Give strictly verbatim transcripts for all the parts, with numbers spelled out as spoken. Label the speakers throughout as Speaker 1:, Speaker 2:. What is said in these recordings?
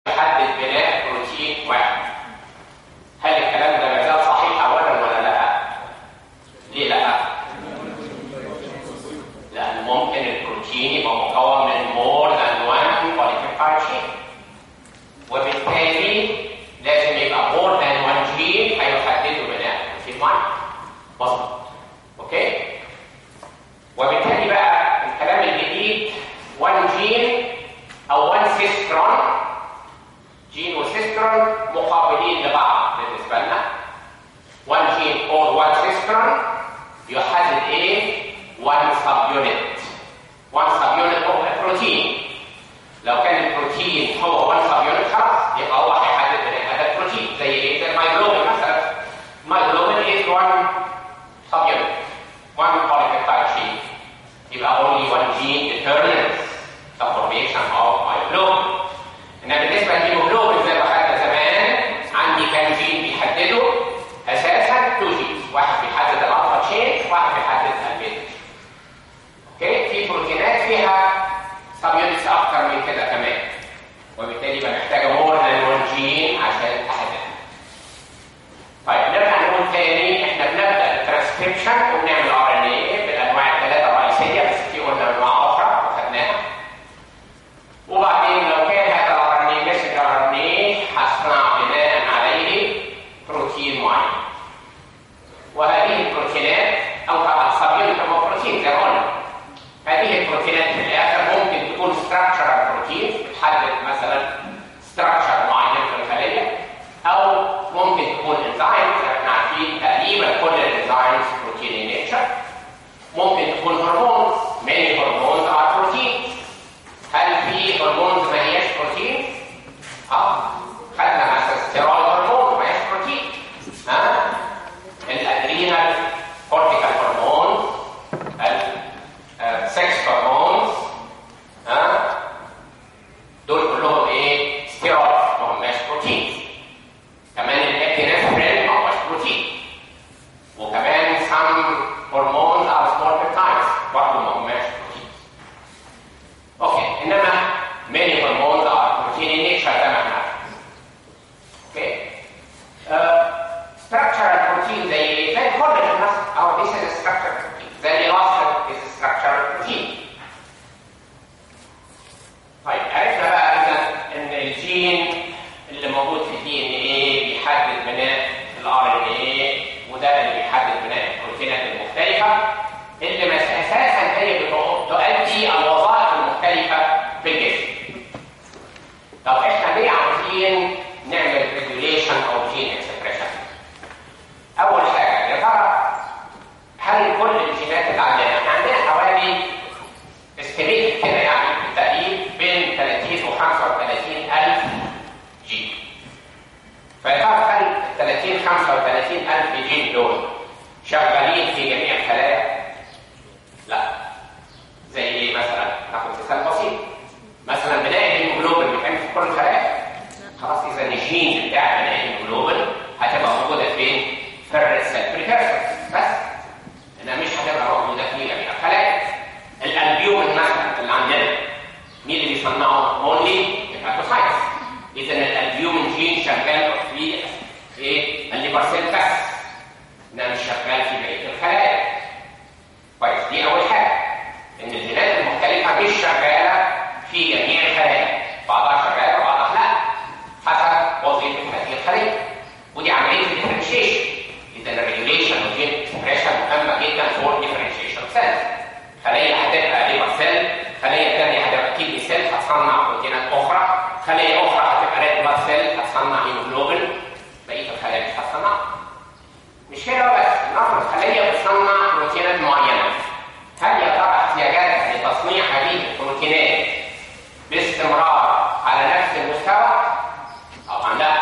Speaker 1: يحدد بناء بروتين واحد. هل الكلام ده ما زال صحيح اولا ولا لا؟ ليه لا؟ لان ممكن البروتين يبقى مكون من more than one polypeptide chain، وبالتالي لازم يبقى more than one gene هيحددوا بناء بروتين واحد. مظبوط. اوكي؟ وبالتالي بقى الكلام الجديد one gene او one cistron، جين وسيسترون مقابلين لبعض بالنسبه لنا. one gene or one cistron يحدد ايه؟ one subunit. one subunit هو البروتين. لو كان البروتين هو one subunit خلاص يبقى هو هيحدد بناء هذا البروتين. زي ايه؟ زي الميجلوبين مثلا. الميجلوبين is one subunit، one polypeptide chain. يبقى only one gene determines the formation of myoglobin. إنما بالنسبة للهيموجلوبين زي ما خدنا زمان عندي كام جين بيحددوا؟ أساساً تو جينز، واحد بيحدد الألفا تشين، واحد بيحدد البيتا تشين. أوكي؟ في بروتينات فيها سب يونتس أكتر من كده كمان، وبالتالي بقى محتاجة مور ذان وان جين عشان تحددها. طيب نرجع نقول تاني، إحنا بنبدأ الترانسكريبشن وبنعمل ار ان اي بالأنواع الثلاثة الرئيسية، بس في قلنا أنواع أخرى وخدناها. وبعدين لو كان هذا الار ان اي مسك ار ان اي هصنع بناء عليه بروتين معين. وهذه البروتينات او طبعا السبيونت هو بروتين زي ما قلنا. هذه البروتينات في الاخر ممكن تكون ستراكشرال بروتين بتحدد مثلا ستراكشر معين في الخليه، او ممكن تكون انزيمز. احنا عارفين تقريبا كل الانزيمز بروتين ان نيتشر. ممكن تكون هرمونز، ماني هرمونز ار بروتين. هل في هرمونز ما هياش بروتين؟ اه خدنا مثلا ستيرويد هرمون ما هياش بروتين. ها؟ الادرينال كورتيكال هرمون، السكس هرمونز، ها؟ دول كلهم ايه؟ ستيرويد ما هماش بروتين. كمان الابنفرين ما هوش بروتين. وكمان some هرمونز او small peptides برضه ما هماش بروتين. اوكي، انما many hormones are protein in nature زي ما احنا عارفين. اوكي. structural protein زي زي الكولاجين مثلا، او this is a structural protein. زي الالاستين is a structural protein. طيب عرفنا بقى اذا ان الجين اللي موجود في الدي ان ايه بيحدد بناء الار ان ايه، وده اللي بيحدد بناء البروتينات المختلفه اللي اساسا هي بتؤدي الوظائف المختلفه في الجسم. طب احنا ليه عاوزين نعمل ريجوليشن او جين اكسبريشن؟ اول حاجه يا ترى هل كل الجينات اللي عندنا، احنا عندنا حوالي استيميت كده يعني بالتقريب بين ثلاثين و خمسة وثلاثين ألف جين. فيا ترى هل ال ثلاثين خمسة وثلاثين ألف جين دول شغالين في جميع الخلايا؟ لا. زي ايه مثلا؟ ناخد مثال بسيط. مثلا بناء الهيموجلوبين بيتعمل في كل الخلايا؟ خلاص اذا الجين بتاع بناء الهيموجلوبين هتبقى موجوده فين؟ في الريسل بريكرسور بس، انها مش هتبقى موجوده في جميع الخلايا. الالبيومين مثلا اللي عندنا مين اللي بيصنعه؟ اونلي هيباتوسايتس. اذا الالبيومين جين شغال في ايه؟ الليبرسيل بس، انها مش شغال في بقيه الخلايا. كويس، دي اول حاجه، ان الجينات المختلفه مش شغاله في جميع الخلايا، بعضها شغاله وبعضها لا، حسب وظيفه هذه الخليه. ودي عمليه الديفرنشيشن. اذا الريجوليشن والجين اكسبريشن مهمه جدا فور ديفرنشيشن سيلز. خليه هتبقى ليبر سيل، خليه ثانيه هتبقى كيدني سيل هتصنع بروتينات اخرى، خليه اخرى هتبقى ريد بلاد سيل هتصنع هيموجلوبين، بقيه الخلايا مش هتصنع. مش كده بس، نفرض خليه بتصنع بروتينات معينه، هل يا ترى احتياجاتها لتصنيع هذه البروتينات باستمرار على نفس المستوى؟ طبعا لا.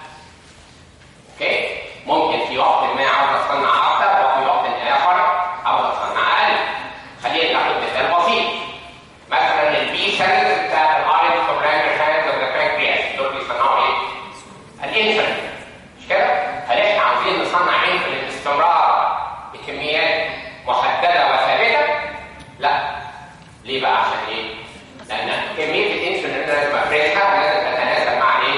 Speaker 1: اوكي؟ ممكن في وقت ما عاوز اصنع اكثر، وفي وقت اخر عاوز اصنع اقل. خلينا ناخد مثال بسيط. مثلا البي سيلز بتاعت الاريد كوبرانجر هاند اوف ذا بانكرياس دول بيصنعوا ايه؟ الانسولين. مش كده؟ هل احنا عاوزين نصنع انسولين باستمرار بكميات محدده وثابته؟ لا. ليه بقى؟ عشان ايه؟ لان كميه الانسولين اللي لازم افرزها لازم تتناسب مع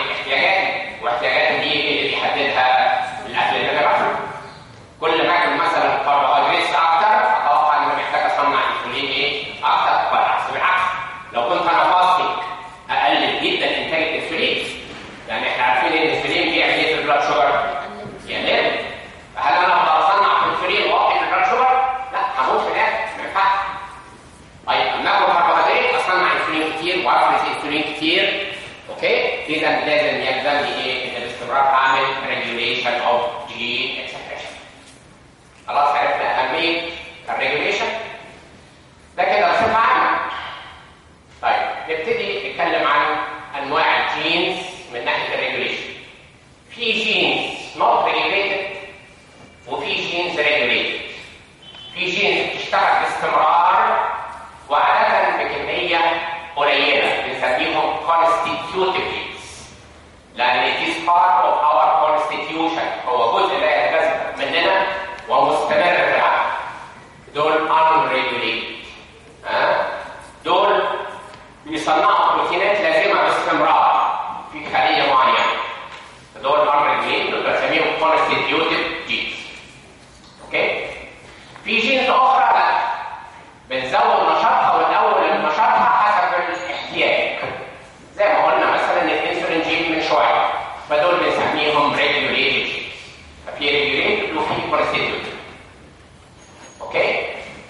Speaker 1: اذا لازم يلزمني ايه؟ ان باستمرار اعمل ريجوليشن اوف جين اكسبريشن. خلاص عرفنا اهميه الريجوليشن ده كده بصفه عامه. طيب نبتدي نتكلم عن انواع الجينز من ناحيه الريجوليشن. في جينز نوت ريجوليتد وفي جينز ريجوليتد. في جينز بتشتغل باستمرار وعاده بكميه قليله بنسميهم constitutive genes لان it is part of our constitution، هو جزء لا يتجزأ مننا ومستمر في العقل. دول unregulated. ها دول بيصنعوا بروتينات لازمه باستمرار في خليه معينه. دول unregulated دول بنسميهم constitutive genes. اوكي؟ في جينز اخرى لا بنزود نشاطها ونقلل نشاطها حسب الاحتياج. زي ما قلنا مثلا الانسولين جين من شويه، فدول بنسميهم regulated genes. ففي regulated وفي constitutive. اوكي؟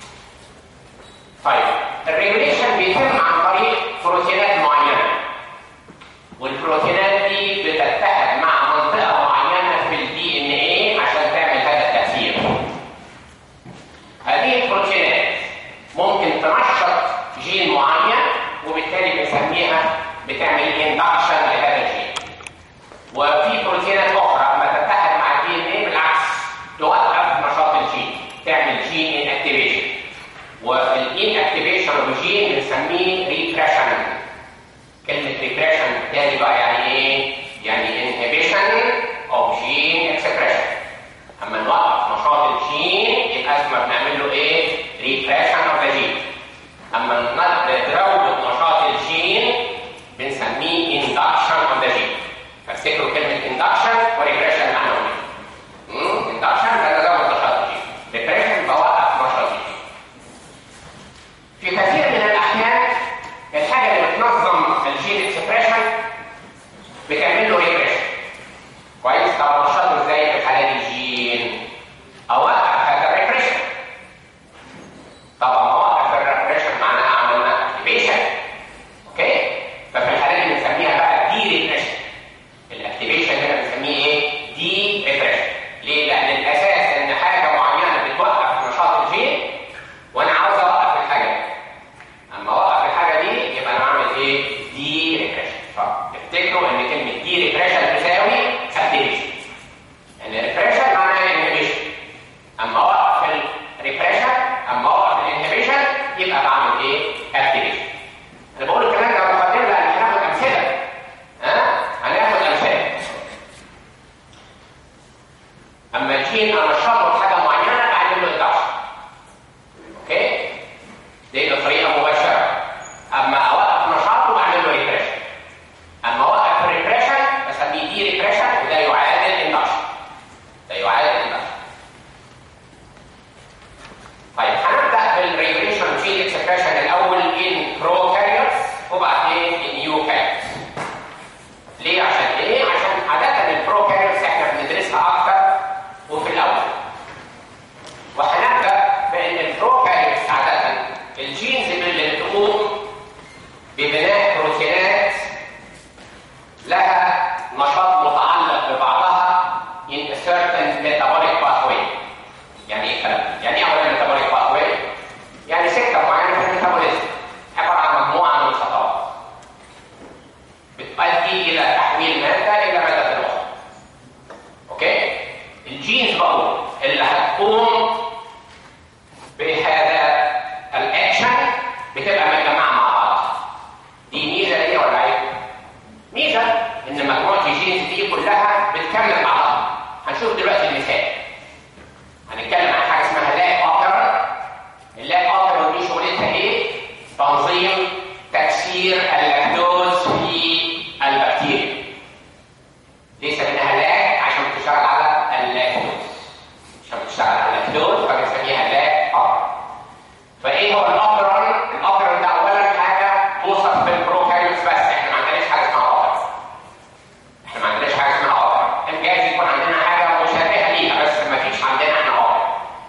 Speaker 1: طيب الريجوليشن بيتم عن طريق بروتينات معينه، والبروتينات دي بتتحد مع منطقه معينه في الدي ان ايه عشان تعمل هذا التاثير. هذه البروتينات ممكن تنشط جين معين وبالتالي بنسميها بتعمل اندكشن لهذا الجين. وفي بروتينات اخرى لما تتحد مع الدي ان ايه بالعكس توقف نشاط الجين، تعمل جين انكتيفيشن. والانكتيفيشن اوف جين بنسميه ريبريشن. كلمه ريبريشن تاني بقى يعني ايه؟ يعني انهبيشن اوف جين اكسبريشن. اما نوقف نشاط الجين يبقى اسمه بنعمل له ايه؟ ريبريشن اوف ذا جين. اما نزود نشاط الجين بنسميه اندكشن اوف ذا جين. فافتكروا كلمه اندكشن وريبريشن معناهم ايه؟ اندكشن بزود نشاط الجين، ريبريشن بوقف نشاط الجين. في كثير من الاحيان الحاجه اللي بتنظم الجين اكسبريشن بتعمل له ريبريشن. كويس؟ طب نشاطه ازاي في حالات الجين؟ اوقف هذا الريبريشن. طبعا اوقف الريبريشن معناها عملنا اكتيفيشن. اوكي؟ ففي الحالات اللي بنسميها بقى دي ريبريشن. الاكتيفيشن هنا بنسميه ايه؟ دي ريبريشن. ليه؟ لان الاساس ان حاجه معينه بتوقف نشاط الجين وانا عاوز اوقف الحاجه دي. اما اوقف الحاجه دي يبقى انا بعمل ايه؟ دي ريبريشن. فافتكروا ان كلمه دي ريبريشن تساوي اكتيفيشن. ان ريبريشن معناها انهبيشن. اما اوقف الريبريشن اما اوقف الانهبيشن يبقى بعمل ايه؟ اكتيفيشن. انا بقول الكلام ده مقدمه لان هناخد امثله. ها؟ هناخد امثله. اما الجين انشطه في حاجه معينه بعمل له اندكشن. اوكي؟ دي بطريقه مباشره. اما اوقف نشاطه بعمل له ريبريشن. اما اوقف الريبريشن بسميه دي ريبريشن وده يعادل اندكشن. ده يعادل اندكشن. طيب هنبدا بالريجوليشن جين اكسبريشن الاول ان بروكاريوتس وبعدين ان يوكاريوتس. ليه؟ عشان ايه؟ عشان عاده البروكاريوتس احنا بندرسها اكتر وفي الاول. وهنبدا بان البروكاريوتس عاده الجينز اللي بتقوم ببناء بروتينات لها نشاط متعلق ببعضها in a certain metabolic pathway. يعني ايه الكلام ده؟ يعني ايه اولا metabolic pathway؟ يعني سكه معينه في الميتابوليزم عباره عن مجموعه من الخطوات بتؤدي الى تحويل ماده الى ماده اخرى. اوكي؟ الجينز بقى اللي هتقوم بهذا الاكشن بتبقى متجمعه مع بعضها. دي ميزه ليا ولا عيب؟ ميزه ان مجموعه الجينز دي كلها بتكمل بعضها. هنشوف دلوقتي المثال. هنتكلم عن حاجه اسمها لاك اوبرا. اللاك اوبرا دي شغلتها ايه؟ تنظيم تكسير اللاكتوز في البكتيريا. ليه سميناها لاك؟ عشان بتشتغل على اللاكتوز. عشان بتشتغل على اللاكتوز فبنسميها لاك اوبرا. فايه هو الاوبرا؟ الاوبرا ده اولا حاجه توصف بالبروكاريوتس بس. احنا ما عندناش حاجه اسمها اوبرا. احنا ما عندناش حاجه اسمها اوبرا. جايز يكون عندنا حاجه مشابهه ليها بس ما فيش عندنا احنا اوبرا.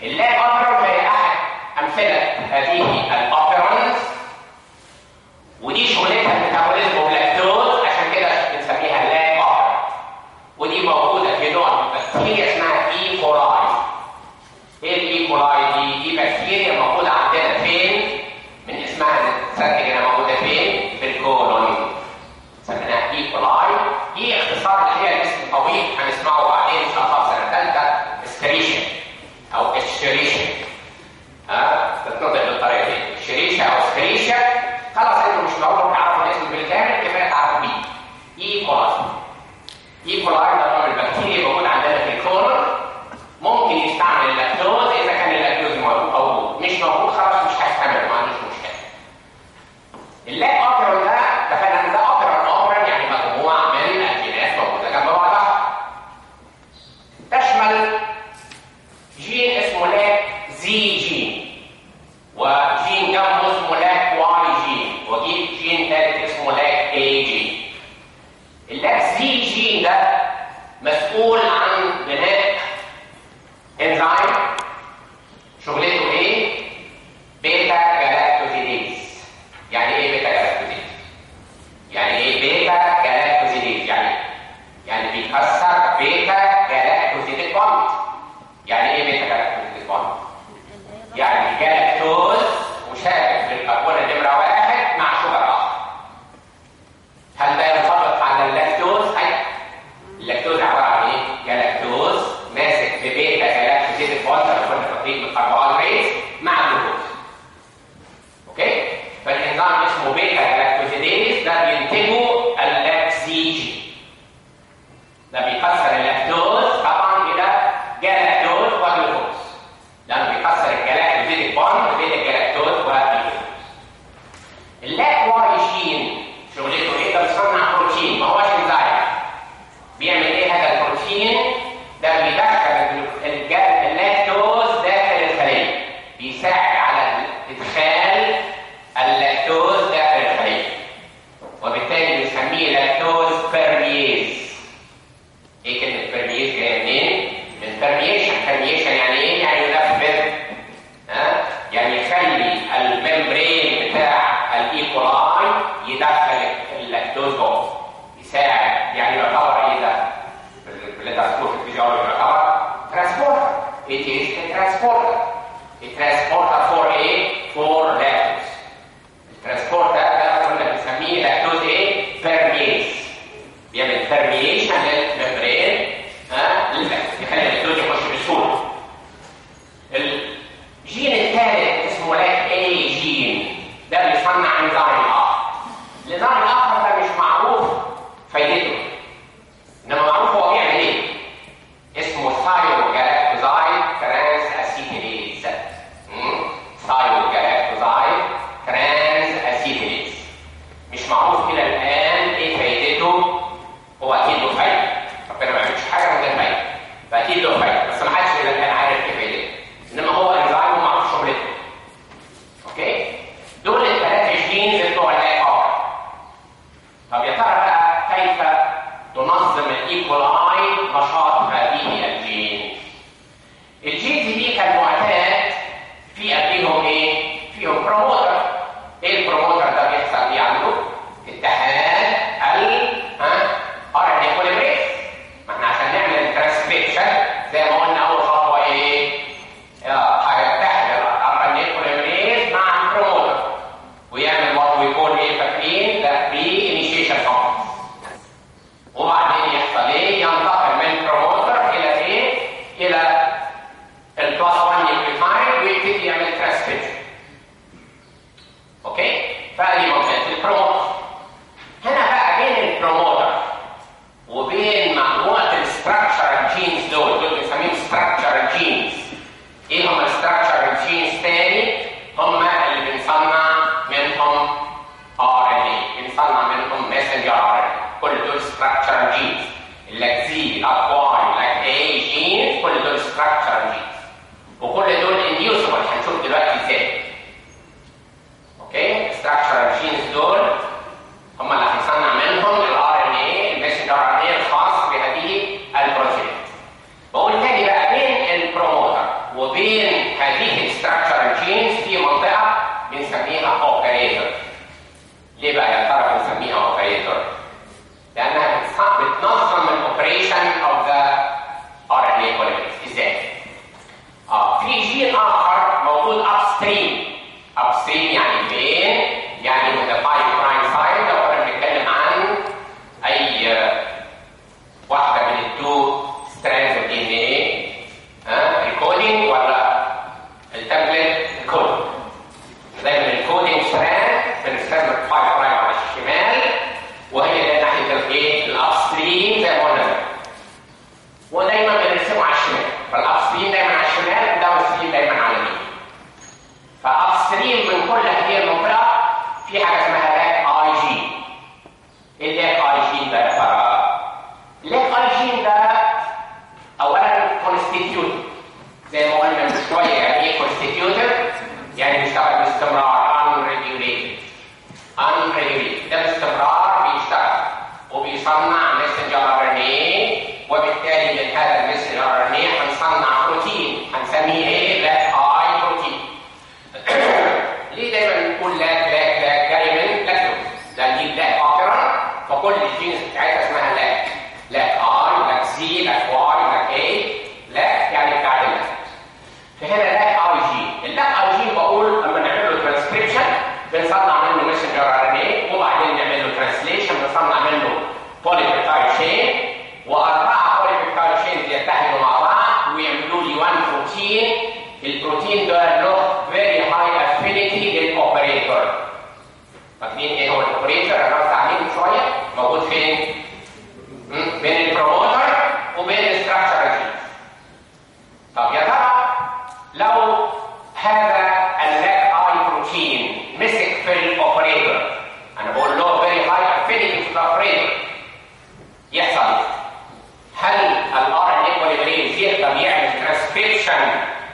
Speaker 1: اللاج اوبرون هي احد امثله هذه الاوبرونز، ودي شغلتها الميتابوليزم واللاكتوز، عشان كده بنسميها لاج اوبرون. ودي موجوده في نوع من البكتيريا اسمها اي كولاي. ايه الاي كولاي دي؟ دي بكتيريا موجوده عندنا فين؟ من اسمها نستنتج انها موجوده فين؟ في الكولون. سميناها اي كولاي. دي اختصار الحقيقه الاسم طويل هنسمعه بعدين ان شاء الله سنه ثالثه، استريشن او اشتريشن. ها تتنطق بالطريقه دي، اشتريشن او استريشن. خلاص انتوا مش معقول تعرفوا الاسم بالكامل، كفايه تعرفوا بيه. اي كولاي. اي كولاي ده نوع البكتيريا موجود عندنا في الكولون، ممكن يستعمل اللاكتوز اذا كان اللاكتوز موجود، مش موجود خلاص مش هيستعمل، ما عندوش مشكله. اللاج اوبرون ده اتفقنا ان ده اوبرون اوبرون يعني مجموعه من الجينات موجوده جنب بعضها. تشمل جين اسمه لاج زي جين، وجين جنبه اسمه لاج واي جين، وجين جين ثالث اسمه لاج اي جين. اللاج زي جين ده مسؤول عن بناء انزيم شغلته ايه؟ بيتا جلاكتوزيديز. يعني ايه بيتا جلاكتوزيديز؟ يعني ايه بيتا جلاكتوزيديز؟ يعني يعني بيكسر بيتا جلاكتوزيديز بوند. يعني ايه بيتا جلاكتوزيديز بوند؟ يعني الجلاكتوز مشابك بالكربون نمرة واحد مع شجر اخر. هل ده ينطبق على اللاكتوز؟ اي اللاكتوز عباره عن ايه؟ جلاكتوز ماسك ببيتا جلاكتوزيديز بوند اللي كنا فاكرين بالكربوهيدرات مع الجلوكوز. اوكي؟ فالانزيم اسمه بيتا جلاكتوزيديز ده بينتجه اللاكسيجين. ده بيكسر اللاكتوز طبعا الى جلاكتوز وجلوكوز، لانه بيكسر الجلاكتوزيديز بوند بين الجلاكتوز والجلوكوز. اللاك واي جين شغلته ايه؟ ده بيصنع بروتين، ما هوش انزيم. بيعمل ايه هذا البروتين؟ ده بيدخل اللاكتوز داخل الخليه، بيساعد على ادخال اللاكتوز داخل الخليه، وبالتالي بنسميه لاكتوز بيرميز. ايه كلمه بيرميز جايه منين؟ من بيرميشن. بيرميشن يعني ايه؟ يعني ينفذ، ها؟ يعني يخلي الممبرين بتاع الايكولاي يدخل اللاكتوز جوه، يساعد. يعني يعتبر ايه ده؟ بالليتراتور في الفيزيولوجي يعتبر ترانسبورتر. It is a transporter. A transporter for A for lactose. الترانسبورتر ده كنا بنسميه لاكتوز ايه؟ بيرميز. بيعمل بيرميشن للممبرين، ها؟ يخلي اللاكتوز يخش بسهوله. الجين الثالث اسمه لاك اي جين، ده بيصنع انزيم اخر. الانزيم الاخر ده مش معروف فايدته، انما معروف هو بيعمل ايه. اسمه ثايروجلاكتوزايد ترانس اسيتيليز. ثايروجلاكتوزايد ترانس اسيتيليز. مش معروف الى الان ايه فايدته. هو اكيد له فايده، ربنا ما يعملش حاجه من غير فايده، فاكيد له فايده، بس ما حدش الى الان عارف ايه فايدته. انما هو انزيم ومعروف شغلته. اوكي؟ دول الثلاث جينز بتوع اللاك اوبرون. طب يا ترى بقى كيف تنظم الايكولاي نشاط هذه الجين؟ الجينز دي كالمعتاد في قبلهم ايه؟ فيهم بروموتر. ايه البروموتر ده بيحصل ايه عنده؟ اتحاد ال ها ار ان اي بوليمريز. ما احنا عشان نعمل الترانسكريبشن زي ما قلنا اول خطوه ايه؟ هيتحد الار ان اي بوليمريز مع البروموتر ويعمل وات ويكون ايه؟ فاكرين؟ ده بري انيشيشن كومبلكس. وبعدين يحصل ايه؟ ينتقل من بروموتر الى ايه؟ الى البلس واحد نيوكليوتايد ويبتدي يعمل ترانسكريبشن. اوكي؟ فادي منطقه البروموتر. هنا بقى بين البروموتر وبين مجموعه الستراكشرال جينز دول، دول بنسميهم ستراكشرال جينز. ايه هم الستراكشرال جينز تاني؟ هم اللي بنصنع منهم ار ان اي، بنصنع منهم ماسنجر ار ان اي. كل دول ستراكشرال جينز. اللاكزي، الاكواي، اللاك اي جينز، كل دول ستراكشرال جينز، وكل دول انديوسبل. هنشوف دلوقتي ازاي. اوكي؟ الستراكشرال جينز دول هم اللي هنصنع منهم الار ان اي، الماسنجر ار ان اي الخاص بهذه البروتين. بقول تاني بقى بين البروموتر وبين هذه structural genes في منطقة بنسميها operator. ليه بقى يا ترى بنسميها operator؟ لأنها بتنظم الأوبريشن of the آر إن إيه polymerase. إزاي؟ آه في جين آخر موجود upstream. upstream يعني فين؟ يعني من the five prime side. لو كنا بنتكلم عن أي واحدة من التو strands of دي إن إيه، ها الكودينج ولا التابلت الكودينج. دايما الكودينج ستراند بنستخدم الفايف برايم على الشمال، وهي ناحيه الايه؟ الابستريم زي ما قلنا، ودايما بنرسمه على الشمال. فالابستريم دايما على الشمال والداونستريم دايما على اليمين. فابستريم من كل هذه المنطقه في حاجه اسمها لاك اي جي. ايه اللاك اي جي ده يا ترى؟ اللاك اي جي ده اولا كونستيتيوت زي ما قلنا من شويه. يعني ايه كونستيتيوتيف؟ يعني بيشتغل باستمرار unregulated. unregulated ده باستمرار بيشتغل وبيصنع ميسنجر ار ان ايه، وبالتالي من هذا الميسنجر ار ان ايه هنصنع بروتين هنسميه ايه؟ لاك اي بروتين. ليه دايما نقول لاك لاك لاك؟ جاي من لاكتوز، لان دي لاك اوبرا، فكل الجينز بتاعتها اسمها لاك. لاك اي، لاك سي، لاك واي، لاك اي. لاك يعني بتاعت اللاك. فهنا لاك اي جي. اللاك اي جي بقول لما نعمل له ترانسكريبشن بنصنع منه ميسنجر ار ان اي، وبعدين نعمل له ترانسليشن بنصنع منه بوليبيبتايد شين، واربعه بوليبيبتايد شينز يتحدوا مع بعض ويعملوا لي واحد بروتين. البروتين ده له فيري هاي افينيتي للاوبريتور. فاكرين ايه هو الاوبريتور؟ انا قلت عليه من شويه. موجود فين؟ بين البروموتر وبين الستراكشر جينز. طب يا ترى لو هذا اللاك اي بروتين مسك في الاوبريتور، انا بقول له فيري هاي افينيتي في الاوبريتور، يحصل هل الار ان اي بوليمريز يقدر يعمل ترانسكريبشن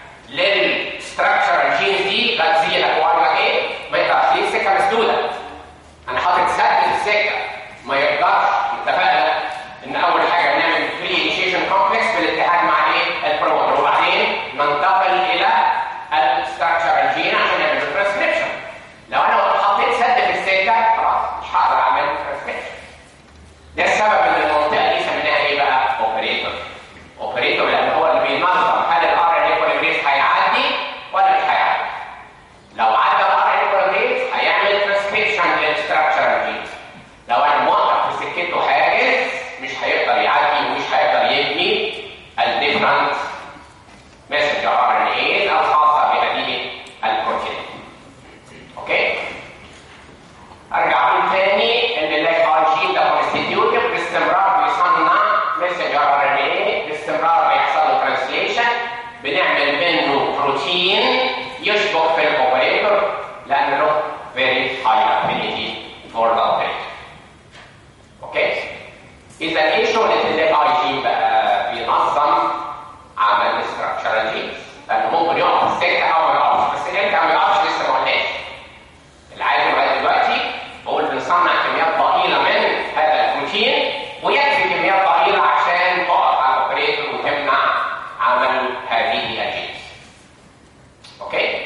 Speaker 1: للستراكشر جينز دي؟ لا زي لاك واي لاك ايه ما يقدرش. ليه؟ السكه مسدوده. انا حاطط سد في السكه ما يقدرش. اتفقنا ان اول حاجه نعمل بري انيشيشن كومبلكس بالاتحاد مع ايه؟ البروموتر، وبعدين ننتقل الى الستراكشر جين عشان نعمل ترانسكريبشن. لو انا حطيت سد في السكه خلاص مش هقدر اعمل ترانسكريبشن. ده السبب ان المنطقه دي سميناها ايه بقى؟ اوبريتور. اوبريتور لان هو اللي بينظم هل الار ان اي بوليمريز هيعدي ولا مش هيعدي. لو عدى الار ان اي بوليمريز هيعمل ترانسكريبشن للستراكشر جين. لو انا موقف في سكته حاجز مش هيقدر يعدي ومش هيقدر يبني الديفرنت ميسنجر ار ان اي الخاصه بهذه البروتين. اوكي؟ ارجع اقول تاني ان اللاك اي جين ده كونستيتيوتيف باستمرار بيصنع ميسنجر ار ان اي، باستمرار بيحصل له ترانسليشن، بنعمل منه بروتين يشبك في الاوبريتور لان له فيري هاي افينيتي فور ذا اوبريتور. اوكي؟ اذا ايه شغله اللاك اي جين بقى؟ بينظم عمل الاستراكشرال جينز، لانه ممكن يقف في السكه او ما يقفش، بس امتى ما يقفش لسه ما قلناش. العادي لغايه دلوقتي بقول بنصنع كميات ضئيله من هذا البروتين ويكفي كميات ضئيله عشان تقف على الاوبريتور وتمنع عمل هذه الجينز. اوكي؟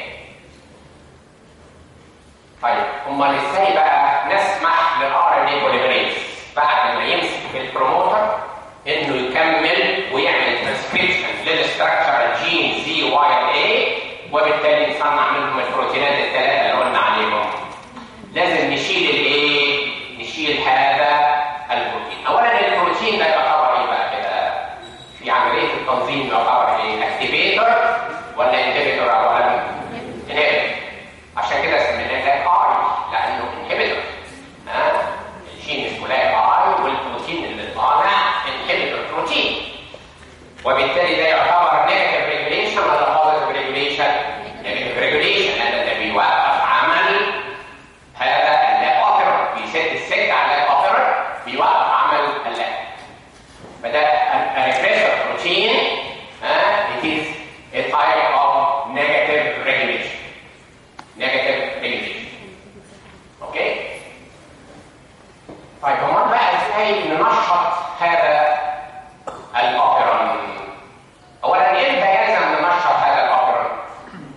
Speaker 1: طيب امال ازاي بقى نسمح للار ان اي بوليمريز بعد ما يمسك في البروموتر انه يكمل ويعمل ترانسكريبشن للستراكشر جين زي واي اي، وبالتالي نصنع منهم البروتينات الثلاثه اللي قلنا عليهم؟ لازم نشيل الايه؟ نشيل هذا البروتين. اولا البروتين ده يعتبر ايه بقى كده في عمليه التنظيم؟ يعتبر ايه؟ اكتيفيتور ولا انهبيتور؟ اولا انهبيتور، عشان كده سميناه لاك اي لانه انهبيتور. ها الجين اسمه لاك اي والبروتين اللي طالع انهبيتور بروتين، وبالتالي ده يعتبر نيجاتيف ريجوليشن ولا بوزيتيف ريجوليشن؟ نيجاتيف ريجوليشن، لان ده بيوقف عمل هذا اللاك اوبرا، بيسد السكه على اللاك اوبرا، بيوقف عمل اللاك. فده الريبريسور بروتين. ها it is a type of negative regulation. negative regulation. اوكي؟ طيب امال بقى ازاي ننشط هذا الاوبرون؟ اولا امتى يلزم ننشط هذا الاوبرون؟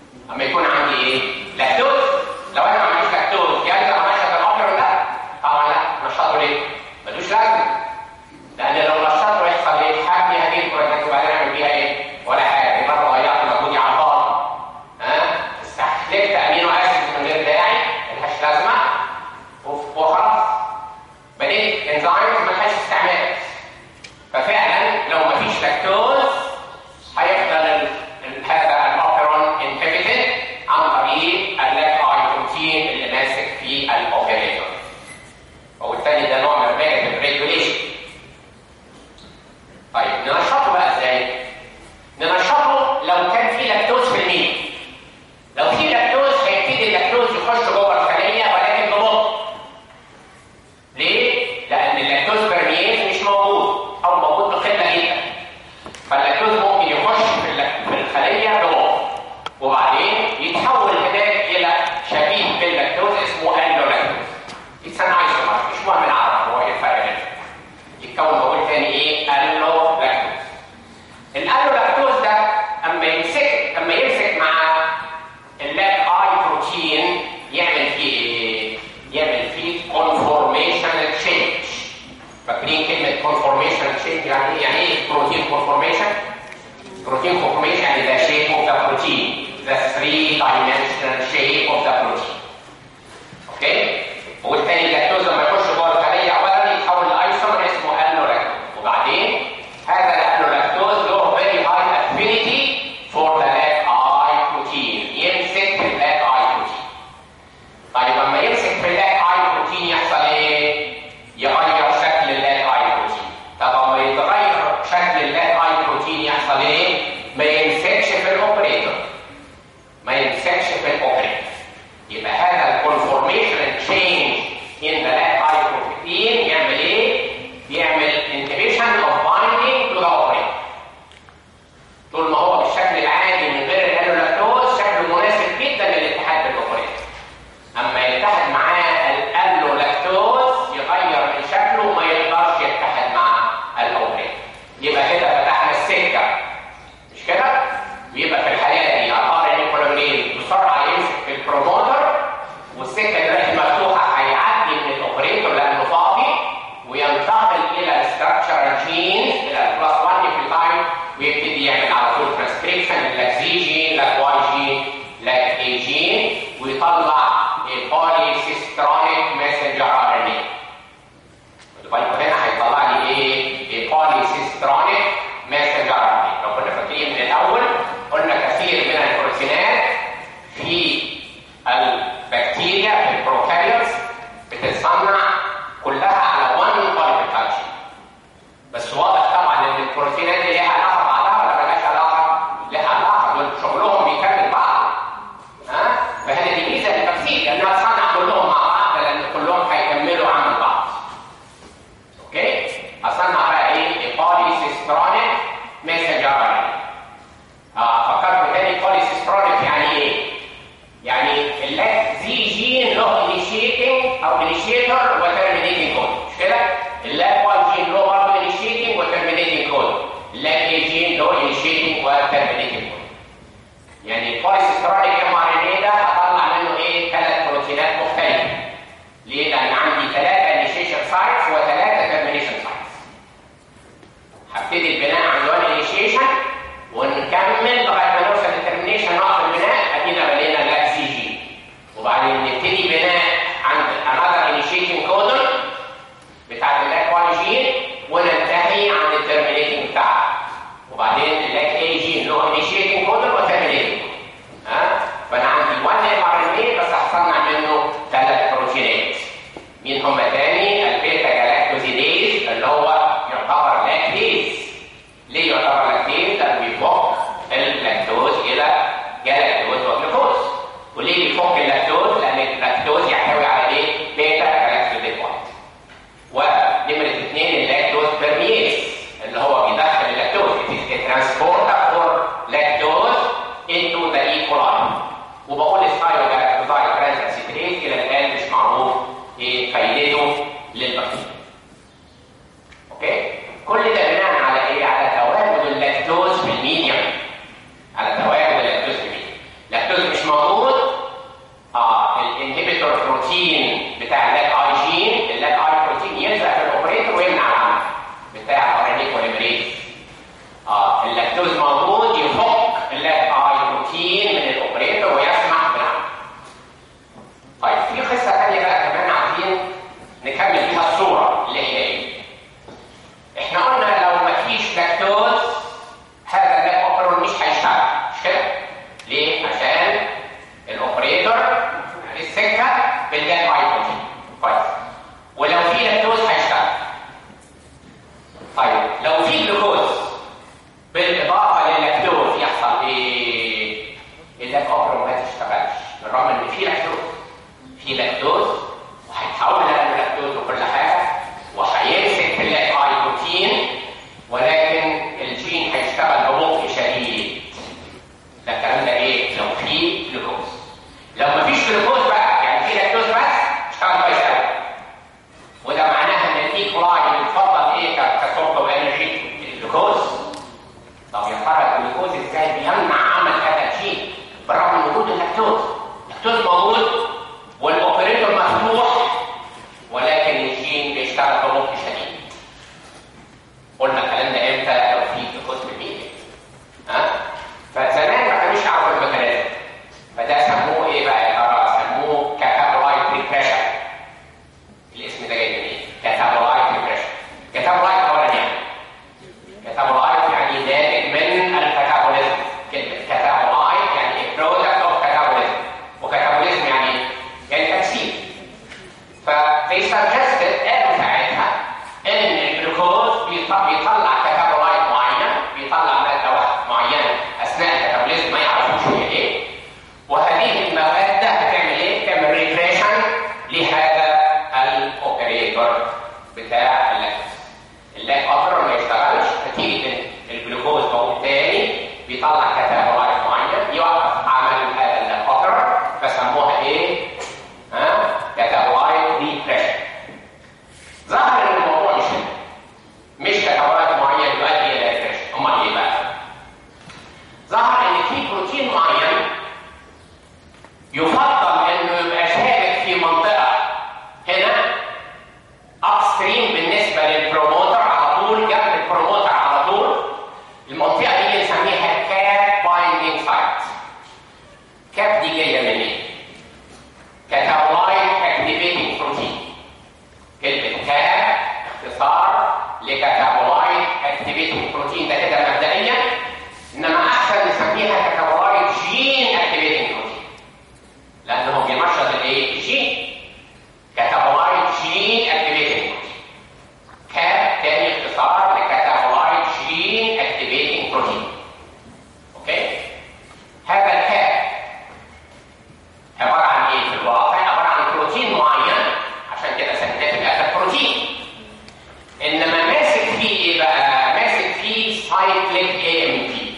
Speaker 1: وبعدين يتحول هناك الى شبيه باللاكتوز اسمه الولاكتوز. اتس ان ايسومر، مش مهم العرب هو ايه الفرق بينهم. يتكون بقول تاني ايه؟ الولاكتوز. الالولاكتوز ده اما يمسك اما يمسك مع اللاك اي بروتين يعمل فيه ايه؟ يعمل فيه كونفورميشن تشينج. فاكرين كلمه كونفورميشن تشينج يعني ايه؟ يعني ايه بروتين كونفورميشن؟ بروتين كونفورميشن يعني ذا شيب اوف ذا بروتين، ذا three dimensional shape of the protein. اوكي؟ وبالتالي اللاكتوز لما يخش جوه الخليه اولا يتحول لايسومر اسمه الولاكتوز، وبعدين هذا الالولاكتوز له very high affinity for the lac I protein، يمسك في اللاك I protein. طيب لما يمسك في اللاك I protein يحصل ايه؟ يغير شكل اللاك I protein. طب لما يتغير شكل اللاك I protein يحصل ايه؟ ما يمسكش في الاوبريتور. ما يمسكش في الاوبريتور. يبقى هذا الكونفورميشن تشينج in the lac I protein يعمل ايه؟ يعمل inhibition of binding to the operator. طول ما هو بالشكل العادي من غير الالولاكتوز شكله مناسب جدا للاتحاد بالاوبريتور. اما يتحد معاه الالولاكتوز يغير من شكله وما يقدرش يتحد مع الاوبريتور. يبقى كده فتحنا السكه، مش كده؟ ويبقى في الحاله دي الار ان كولوجين بسرعه يمسك في البروموتر، والسكه دلوقتي مفتوحه هيعدي من الاوبريتور لانه فاضي وينتقل الى الستراكشر جينز الى البلس واحد في التايم ويبتدي يعمل على طول ترانسكريبشن لاك زي جين لاك واي جين لاك اي جين ويطلع بولي سيسترونيك ماسنجر ار ان اي. خدوا بالكم هنا هيطلع لي ايه؟ بولي سيسترونيك ماسنجر ار ان اي. لو كنا فاكرين من الاول قلنا كثير من البروتينات في البكتيريا في البروكاريوتس بتتصنع كلها على وان بوليبيبتايد شين. بس واضح طبعا ان البروتينات دي ليها علاقه بعضها ولا مالهاش علاقه؟ ليها علاقه، دول شغلهم بيكمل بعض. ها؟ فهنا دي ميزه للبكتيريا انها تصنع كلهم مع بعض لان كلهم هيكملوا عمل بعض. اوكي؟ اصنع بقى ايه؟ بوليسيسترونيك ماسنجر ار ان اي. اه فكرت تاني بوليسيسترونيك يعني ايه؟ يعني اللاك زي جين له انيشيتنج او انيشيتور وترمينيتنج كود، مش كده؟ اللاك واي جين له برضه انيشيتنج وترمينيتنج كود، اللاك اي جين له انيشيتنج وترمينيتنج كود. يعني البوليسيسترونيك ام ار ان اي ده هطلع منه ايه؟ ثلاث بروتينات مختلفه. ليه؟ لان عندي ثلاثه انيشيشن سايتس وثلاثه ترمينيشن سايتس. هبتدي البناء عند وان انيشيشن ونكمل لغايه ما نوصل للترمينيشن نقطه البناء ادينا بنينا لاك سي جي. وبعدين نبتدي بناء عند another initiating codon بتاعت اللاك واي جين وننتهي عند الترمينيتنج بتاعها. وبعدين اللاك اي جين له initiating codon وترمينيتنج. ها؟ فانا عندي واحد ام ار ان اي بس هصنع منه ثلاث بروتينات. مين هم تاني؟ البيتا جلاكتوزيديز اللي هو يعتبر لاكتيز. ليه يعتبر لاكتيز؟ لانه بيفك اللاكتوز الى جلاكتوز وجلوكوز. وليه بيفك اللاكتوز؟ لان اللاكتوز يحتوي على ايه؟ بيتا جلاكتوزيد واحد. ونمره اثنين اللاكتوز بيرميز اللي هو بيدخل اللاكتوز ترانسبورتر فور لاكتوز انتو ذا اي كولاي. وبقول اسمايو جلاكتوزايد ترانساسيتريز الى الان مش معروف ايه فايدته للبكتيريا. اوكي؟ كل ده بناء على ايه؟ على تواجد اللاكتوز في الميديم. على تواجد اللاكتوز في الميديم. اللاكتوز مش موجود، اه الانهبيتور بروتين بتاع اللاك اي جين، اللاك اي بروتين يلزق في الاوبريتور ويمنع العمل بتاع الار ان اي بوليمريز. اه اللاكتوز موجود يفك اللاك اي بروتين من الاوبريتور ويسمح بالعمل. طيب في قصه ثانيه بقى كمان عايزين نكمل بيها الصوره. فيه جلوكوز. لو مفيش جلوكوز بقى يعني في لاكتوز بس اشتغل كويس قوي. وده معناها ان الايكولاي بيفضل ايه كسورس اوف انرجي؟ الجلوكوز. طب يا ترى الجلوكوز ازاي بيمنع عمل هذا الجين برغم من وجود اللاكتوز؟ اللاكتوز موجود والاوبريتور مفتوح ولكن الجين بيشتغل ببطء شديد. قلنا الكلام ده امتى؟ لو في جلوكوز في الميديا. ها؟ فزمان ما كانوش يعرفوا الميكانيزم. فده سموه ايه بقى يا ترى؟ سموه كاتابولايت ريبريشن. الاسم ده جاي منين؟ كاتابولايت ريبريشن. كاتابولايت اولا يعني كاتابولايت يعني ناتج من الكاتابوليزم. كلمه كاتابولايت يعني برودكت اوف كاتابوليزم. وكاتابوليزم يعني يعني تكسير. فزي سجستد قالوا ساعتها ان الجلوكوز بيطلع كاتابولايت معين، بيطلع ماده معينه اثناء الكاتابوليزم ما يعرفوش هي ايه. وهذه المواد بتعمل ايه؟ بتعمل ريبريشن لهذا الاوبريتور بتاع اللاكتوز. اللاك اوبريتور ما يشتغلش نتيجه الجلوكوز موجود تاني بيطلع كاتابولايت معين يوقف عمل هذا اللاك اوبريتور. فسموها ايه؟ ها؟ كاتابولايت ريبريشن. ظهر ان الموضوع مش كده، مش كاتابولايت معين يؤدي الى ريبريشن. امال ايه بقى؟ ظهر ان في بروتين معين يفضل انه يبقى شابك في منطقه هنا ابستريم بالنسبه للبروموتر على طول، جنب البروموتر على طول. المنطقه دي بنسميها كاب بايندينج سايت. كاب دي جايه من ايه؟ كاتابولايت اكتيفيتنج بروتين. كلمه كاب اختصار لكاتابولايت اكتيفيتنج بروتين. ده كده مبدئيا، انما احسن نسميها كاتابولايت جين اكتيفيتنج بروتين لانه بينشط الايه؟ الجين. كاتابولايت جين اكتيفيتنج بروتين. كاب تاني اختصار لكاتابولايت جين اكتيفيتنج بروتين. اوكي؟ هذا الكاب عباره عن ايه في الواقع؟ عباره عن بروتين معين، عشان كده سميناه في الاخر بروتين. انما ماسك فيه ايه بقى؟ ماسك فيه سايكليك اي ام بي.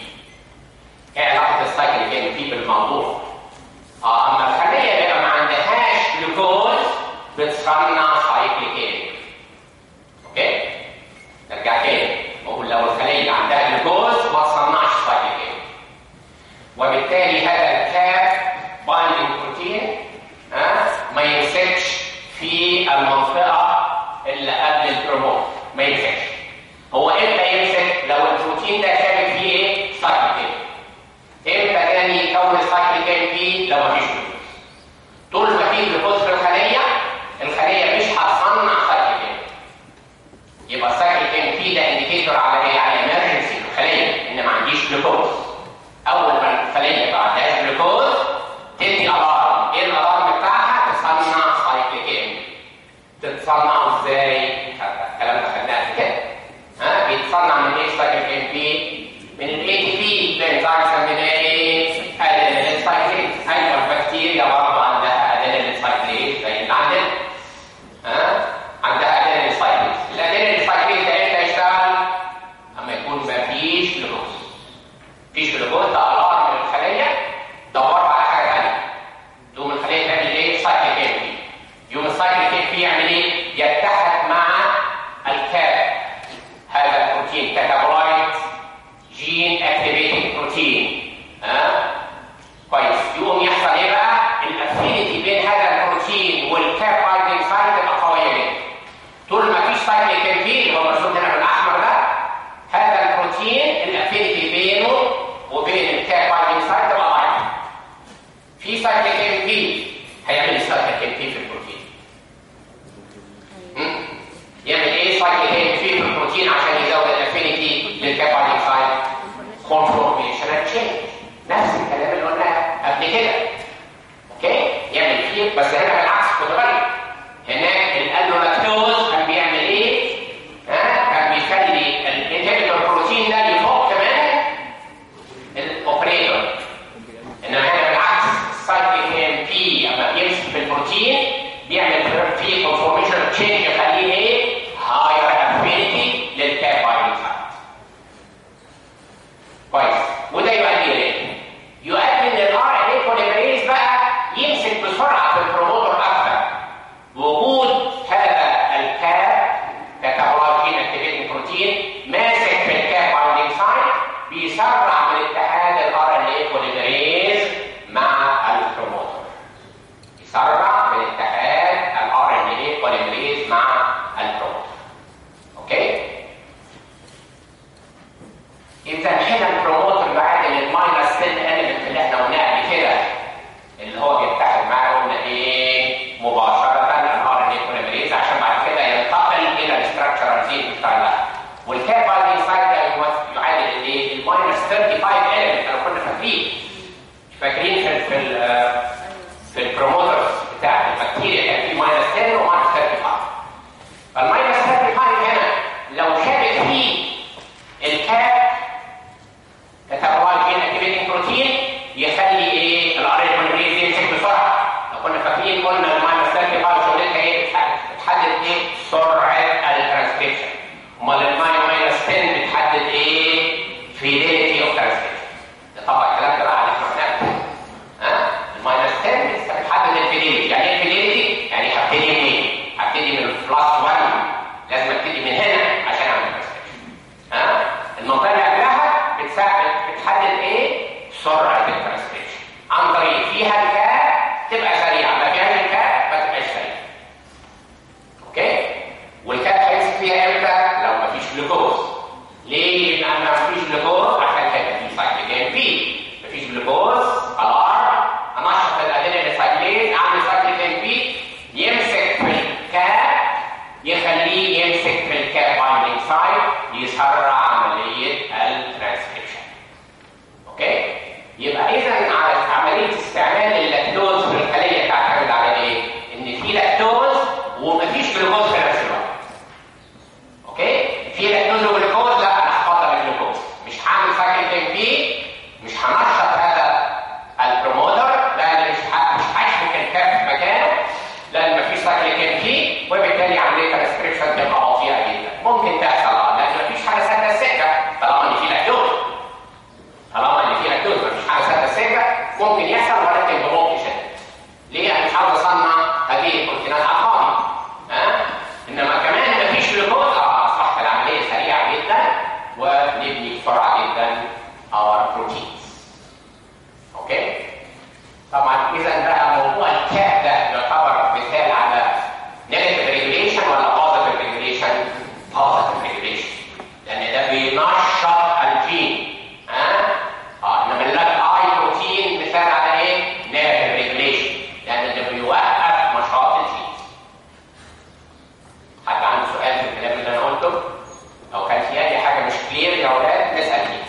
Speaker 1: ايه علاقه السايكليك اي ام بي بالموضوع؟ اه اما الخليه بقى ما عندهاش جلوكوز بتصنع سايكليك اي ام بي. اوكي؟ نرجع تاني بقول لو الخليه اللي عندها جلوكوز ما تصنعش سايكليك اي ام بي. وبالتالي هذا الكاب بايندينج بروتين ها ما يمسكش في المنطقه اللي قبل البروموت، ما يمسكش. هو امتى يمسك؟ لو البروتين ده شابك فيه ايه؟ سايكليك. امتى تاني يكون السايكليك ام بي؟ لو مفيش جلوكوز. طول ما في جلوكوز في الخليه، الخليه مش هتصنع سايكليك ام. يبقى السايكليك ام بي ده انديكيتور على ايه؟ على امرجنسي في الخليه ان ما عنديش جلوكوز. اول ما الخليه ما عندهاش جلوكوز تدي الارم. ايه الارم بتاعها؟ تصنع سايكليك ام. تتصنع ازاي؟ الكلام ده خدناه قبل كده. ها بيتصنع من ايه السايكليك ام بي؟ من الاي تي بي. بنزيم سميناه ايه؟ ادينيل سايكليز. ايوه البكتيريا برضه عندها ادينيل سايكليز زي اللي عندنا. ها عندها ادينيل سايكليز. الادينيل سايكليز ده امتى يشتغل؟ اما يكون مفيش جلوكوز. مفيش جلوكوز ده الارم من الخليه دوروا على حاجه ثانيه. تقوم الخليه تعمل ايه؟ سايكليك ام بي. يوم السايكليك ام بي يعمل ايه؟ يتحد مع الكاب. هذا البروتين كاتابولايت جين اكتيفيتنج بروتين. ها كويس. يقوم يحصل ايه بقى؟ الافينيتي بين هذا البروتين والكاب بايندينج سايت تبقى قويه جدا. طول ما فيش سايكليك ام بي اللي هو مرسوم هنا بالاحمر ده، هذا البروتين الافينيتي بينه وبين الكاب بايندينج سايت تبقى ضعيفه. في سايكليك ام بي هيعمل سايكليك ام بي في البروتين. يعمل ايه سايكليك ام بي في البروتين عشان يزود الافينيتي للكاب بايندينج سايت؟ كونفورميشنال تشينج. نفس الكلام اللي قلناه قبل كده. اوكي؟ يعمل فيه بس هنا بالعكس خد بالك. هناك الالولاكتوز كان بيعمل ايه؟ ها؟ كان بيخلي الانهبيتور بروتين ده يفوق كمان الاوبريتور. انما هنا بالعكس السايكليك فاكرين في في في البروموترز بتاع البكتيريا كان في ماينس عشرة وماينس خمسة وثلاثين. فالماينس خمسة وثلاثين هنا لو شابك فيه الكاب كتابوال جين اكتيفيتنج بروتين يخلي ايه الار ان اي بوليمريز يمسك بسرعه. لو كنا فاكرين قلنا الماينس ثلاثة وثلاثين شغلتها ايه؟ بتحدد ايه؟ سرعه الترانسكريبشن. امال الماينس عشرة بتحدد ايه؟ فيديليتي اوف ترانسكريبشن. طبعا الكلام ده بقى على احنا ها الماينس عشرة بتحدد الفيديليتي. يعني ايه الفيديليتي؟ يعني هبتدي منين؟ هبتدي من البلس واحد، لازم ابتدي من هنا عشان اعمل ترانسكريبشن. ها المنطقه اللي قبلها بتساعد بتحدد ايه؟ سرعه الترانسكريبشن عن طريق فيها الكاب تبقى سريعه، ما فيهاش الكاب ما تبقاش سريعه. اوكي؟ والكاب هيمسك فيها امتى؟ لو ما فيش جلوكوز. ليه؟ لان ما فيش جلوكوز عشان هيبقى في سايكليك ام بي. ما فيش جلوكوز الار انشط الادينين سايكليز اعمل سايكليك ام بي يمسك في الكاب يخليه يمسك في الكاب بايندينج سايت يسرع عمليه الترانسكريبشن. اوكي؟ يبقى اذا عمليه استعمال اللاكتوز في الخليه تعتمد على ايه؟ ان في لاكتوز ومفيش جلوكوز في نفس الوقت. اوكي؟ في لاكتوز وجلوكوز، لا انا هفضل الجلوكوز. مش هعمل سايكليك ام بي، مش هنشط هذا البروموتر لان مش مش هشبك الكاب في مكانه لان مفيش سايكليك ام بي، وبالتالي عمليه الترانسكريبشن تبقى بطيئه جدا. ممكن تحصل لان مفيش حاجه سد السكه طالما ان في لاكتوز. طالما ان في لاكتوز مفيش حاجه سد السكه ممكن يحصل ولكن ببطء شديد. ليه؟ انا مش عاوز اصنع هذه البروتينات على الفاضي. ها؟ انما كمان مفيش جلوكوز اصبحت العمليه سريعه جدا ونبني بسرعه جدا اور بروتينز. اوكي؟ طبعا اذا بقى موضوع الكاب ده يعتبر مثال على نيجاتيف ريجوليشن ولا بوزيتيف ريجوليشن؟ بوزيتيف ريجوليشن، لان ده بينشط الجين. ها؟ اه انما الاي بروتين مثال على ايه؟ نيجاتيف ريجوليشن، لان ده بيوقف نشاط الجين. حد عنده سؤال في الكلام اللي انا قلته؟ او كان في اي حاجه مش كلير يا اولاد نسال فيها.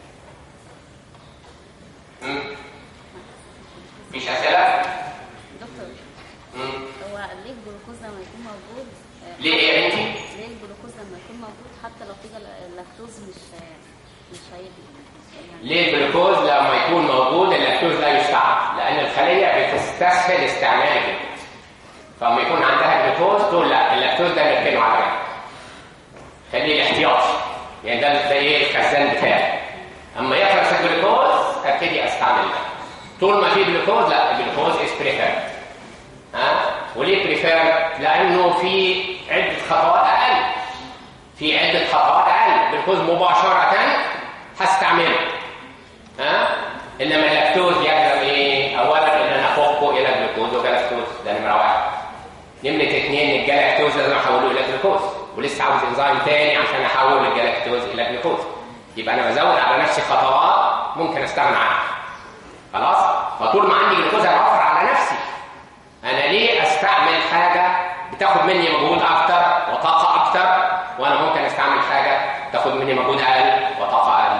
Speaker 1: مفيش اسئله؟
Speaker 2: دكتور
Speaker 1: امم
Speaker 2: هو ليه الجلوكوز لما يكون موجود؟
Speaker 1: ليه ايه يا بنتي؟
Speaker 2: ليه الجلوكوز لما يكون موجود حتى لو في اللاكتوز مش مش هيجي؟
Speaker 1: ليه الجلوكوز لما يكون موجود اللاكتوز لا يستعمل؟ لان الخليه بتستسهل استعمال الجلوكوز. فلما يكون عندها جلوكوز تقول لا اللاكتوز ده نركنه على جنب. خليه الاحتياطي. يعني ده زي ايه الخزان بتاعي. اما يخلص الجلوكوز ابتدي استعمل ده. طول ما في جلوكوز لا الجلوكوز از بريفيرد. ها؟ وليه بريفيرد؟ لانه في عده خطوات اقل. في عده خطوات اقل، الجلوكوز مباشره هستعمله. ها؟ انما اللاكتوز يلزم ايه؟ اولا ان انا افكه الى جلوكوز وجلاكتوز، ده نمره واحد. نمره اثنين الجلاكتوز لازم احوله الى جلوكوز، ولسه عاوز انزيم تاني عشان احول الجلاكتوز الى جلوكوز. يبقى انا بزود على نفسي خطوات ممكن استغنى عنها. خلاص؟ فطول ما عندي جلوكوز انا بوفر على نفسي. انا ليه استعمل حاجه بتاخد مني مجهود اكتر وطاقه اكتر وانا ممكن استعمل حاجه تاخد مني مجهود اقل وطاقه اقل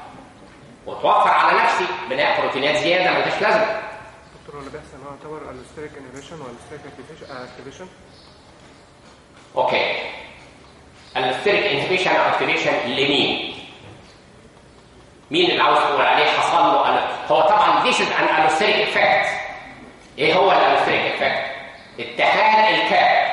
Speaker 1: وتوفر على نفسي بناء بروتينات زياده ملهاش لازمه.
Speaker 3: دكتور اللي بيحصل هو يعتبر الستيريك انهبيشن ولا الستيريك اكتيفيشن؟
Speaker 1: اوكي. الستيريك انهبيشن او اكتيفيشن لمين؟ مين اللي عاوز تقول عليه حصل له؟ هو طبعا this is an allosteric effect. ايه هو الالوستريك افكت؟ اتحاد الكاب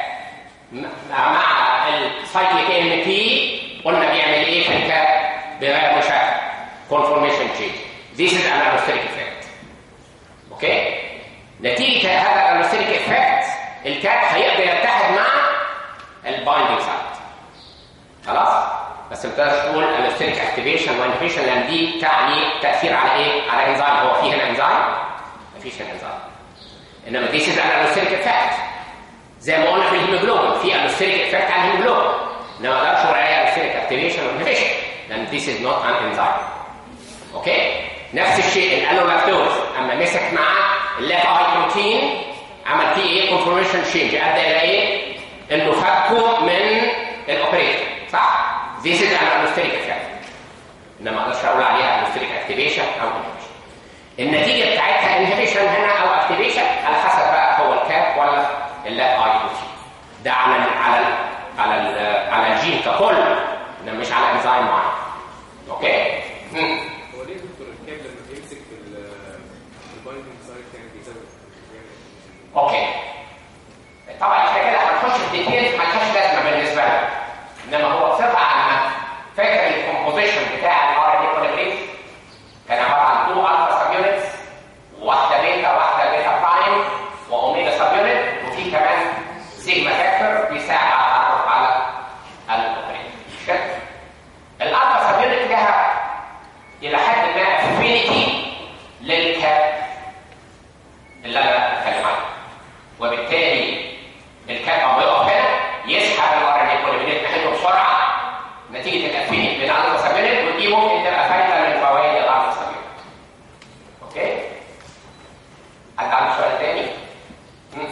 Speaker 1: مع السايكليك ام بي قلنا بيعمل ايه في الكاب؟ بغير مشابه conformation change. This is an allosteric effect. اوكي؟ نتيجه هذا الالوستريك افكت الكاب هيقدر يتحد مع البايندينج سايت. خلاص؟ بس ما تقدرش تقول allosteric activation وinhibition لان دي تعني تاثير على ايه؟ على انزيم. هو في هنا انزيم؟ مفيش هنا انزيم. انما دي سيز على الالوستريك افكت زي ما قلنا في الهيموجلوبين في الالوستريك افكت على الهيموجلوبين، انما ما اقدرش اقول عليها الالوستريك اكتيفيشن وانهبيشن لان دي سيز نوت ان انزيم. اوكي؟ نفس الشيء الالولاكتوز اما مسك مع الليف اي بروتين عمل فيه ايه؟ كونفورميشن تشينج ادى الى ايه؟ انه فكه من الاوبريشن. صح؟ دي سيز على الالوستريك افكت انما ما اقدرش اقول عليها الالوستريك اكتيفيشن او انهبيشن. النتيجه بتاعتها انهبيشن هنا او اكتيفيشن على حسب بقى هو الكاب ولا اللاب اي بروتين. ده على ال على ال على ال على الجين ككل، انما مش على انزيم معين. اوكي؟ امم
Speaker 3: هو ليه دكتور الكاب لما بيمسك في البايندنج سايت يعني بيزود؟
Speaker 1: اوكي. طبعا احنا كده هنخش في ديتيلز مالهاش لازمه بالنسبه لنا، انما هو بصفه عامه فاكر الكومبوزيشن بتاع الار ان اي بوليمريز كان عباره عن تو الفا سب يونتس، واحده بيتا واحده بيتا برايم واوميجا سب يونت، وفي كمان سيجما فاكتور بيساعد على التعرف على الاوبريتور. مش كده؟ الالفا سب يونت لها الى حد ما افينيتي للكاب اللي انا بتكلم عنه، وبالتالي الكاب او بيقف هنا يسحب الار ان اي بوليمريز ناحيته بسرعه نتيجه الافينيتي بين الالفا سب يونت، ودي ممكن تبقى فايده من فوائد الالفا سب يونت. اوكي؟ حد عنده سؤال تاني؟ مم.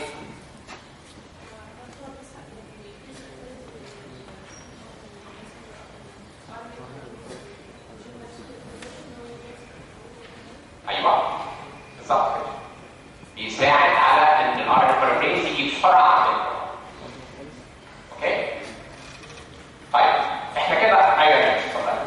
Speaker 1: ايوه بالظبط كده، بيساعد على ان الار ان اي بوليمريز يجي بسرعه. اوكي؟ طيب احنا كده ايوه يا باشا اتفضل.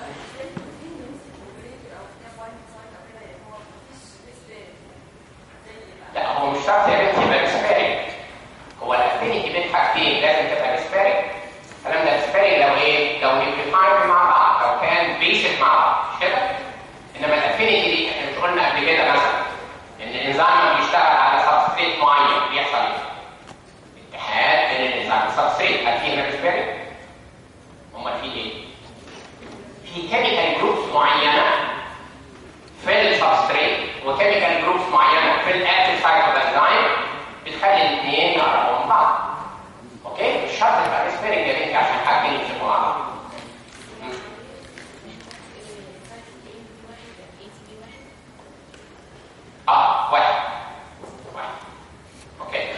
Speaker 1: لا هو مش شرط يا بنتي يبقى بسباري، هو الافينيتي بين حاجتين لازم تبقى بسباري. الكلام ده بسباري لو ايه؟ لو نيوكليوتايد مع بعض، لو كان بيسك مع بعض، مش كده؟ انما الافينيتي دي احنا مش قلنا قبل كده مثلا ان الانزيم بيشتغل على سبستريت معين بيحصل ايه؟ اتحاد بين الانزيم والسبستريت. هل في هنا بسباري؟ امال في ايه؟ في كيميكال جروبس معينه في السبستريت وكيميكال جروبس معينه في الاكتيف سايت اوف الانزيم بتخلي الاثنين يقربوا من بعض. اوكي؟ مش شرط تبقى ريسبيرنج يا بنتي عشان حاجتين يمسكوا مع بعض. اه واحد واحد. اوكي.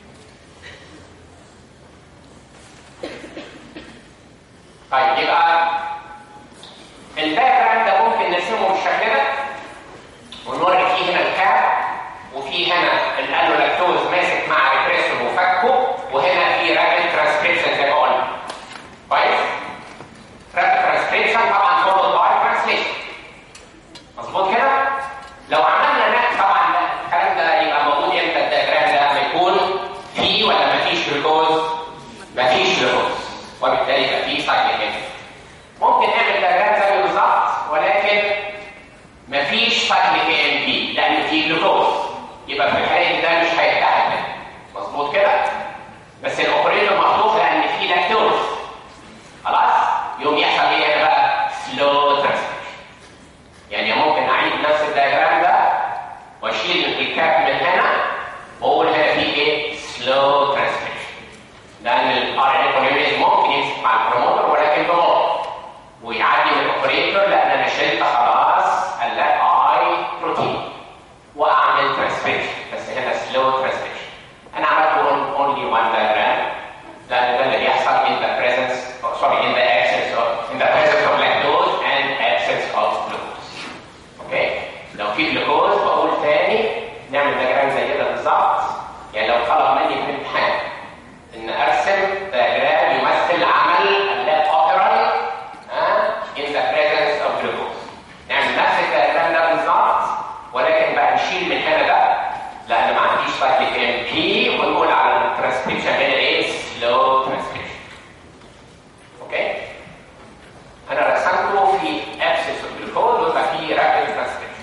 Speaker 1: طيب يبقى الدايجرام ده ممكن نرسمه بالشكل ده ونوري فيه هنا الكاب، وفي هنا الالولاكتوز ماسك مع ريبريسور وفكه، وهنا في رابيد ترانسكريبشن زي ما قلنا. كويس؟ رابيد ترانسكريبشن طبعا فولد باي ترانسليشن. مظبوط كده؟ لو عملنا نت طبعا الكلام ده يبقى موجود امتى الدايجرام ده؟ لما يكون فيه ولا مفيش جلوكوز؟ مفيش جلوكوز، وبالتالي يبقى فيه سايكليك. ممكن نعمل دايجرام زي بالظبط ولكن مفيش سايكليك ام بي لان فيه جلوكوز، يبقى في الحاله ده مش هيتحد. مظبوط كده؟ بس الاوبريتور محطوط لان فيه لاكتوز. خلاص؟ يوم يحصل ايه هنا بقى؟ سلو ترانسكريبشن. يعني ممكن اعيد نفس الدايجرام ده واشيل الكاب من هنا واقول هنا في ايه؟ سلو ترانسكريبشن. لان الار ان اي بوليمريز ممكن يمسك مع البروموتر ولكن بموت ويعدي من الاوبريتور لان انا شلت خلاص اللاب اي بروتين واعمل ترانسكريبشن، بس هنا سلو ترانسكريبشن. انا عملت اونلي وان دايجرام لان ده اللي بيحصل in the presence oh, sorry in the absence of in the presence of lactose and absence of glucose. اوكي؟ لو في جلوكوز بقول تاني نعمل دايجرام زي كده بالظبط. يعني لو طلب مني في الامتحان ان ارسم دايجرام يمثل عمل اللاب اوبرال ها in the presence of glucose، نعمل نفس الدايجرام ده بالظبط ولكن بقى نشيل من هنا ده لان ما عنديش سايكليك ام بي، ونقول على الترانسكريبشن هنا ايه؟ سلو ترانسكريبشن. اوكي؟ انا رسمته في ابسس اوف جلوكوز ويبقى في رابيد ترانسكريبشن.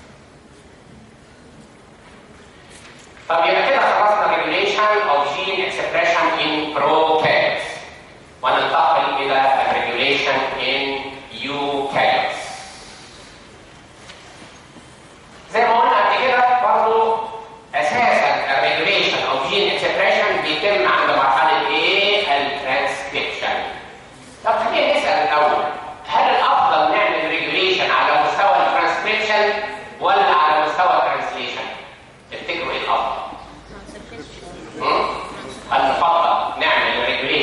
Speaker 1: طب يبقى كده خلصنا ريجوليشن او جين اكسبريشن ان بروكاريوتس، وننتقل الى الريجوليشن ان يوكاريوتس. زي ما قلنا قبل كده برضه اساسا الريجوليشن او جين اكسبريشن بيتم عند مرحله ايه؟ الترانسكريبشن. طب خلينا نسال الاول، هل الافضل نعمل ريجوليشن على مستوى الترانسكريبشن ولا على مستوى الترانسليشن؟ تفتكروا ايه الافضل؟ هل نفضل نعمل ريجوليشن